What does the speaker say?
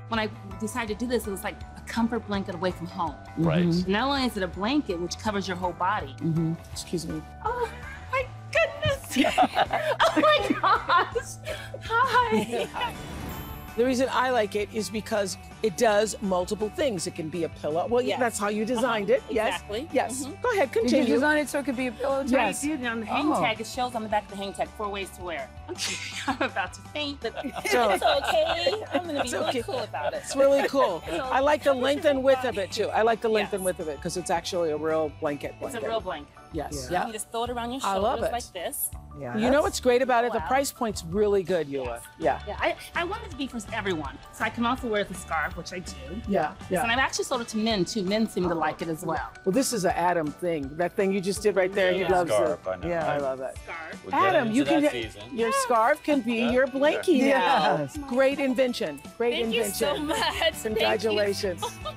when I decided to do this, it was like a comfort blanket away from home. Right. Not only is it a blanket, which covers your whole body. Excuse me. Oh my goodness. Oh my gosh. Hi. The reason I like it is because it does multiple things. It can be a pillow. Well, Yes. that's how you designed it. Yes. Exactly. Yes. Go ahead, Did you continue. design it so it could be a pillow too? Yes. I did. On the hang Oh. tag, it shows on the back of the hang tag 4 ways to wear. I'm about to faint, but So- it's okay. I'm gonna be It's really okay. cool about it. It's really cool. So- I like the length and width of it too. I like the length Yes. and width of it because it's actually a real blanket. It's a real blanket. Yes. You can just throw it around your I love shoulders it. like this. Yeah. You know what's great about it? The Wow. price point's really good, Eula. Yeah. Yeah, I want it to be for everyone. So I can also wear the scarf, which I do. Yeah. And I've actually sold it to men too. Men seem to like it as well. Well, this is an Adam thing. That thing you just did right there. He Yeah. loves Scarf, it. I know. Yeah, I love it. Scarf. We're getting Adam, into you can that get season. your scarf can be your blankie now. Yes. Great invention. Great Thank you invention. so much. Thank you. Congratulations.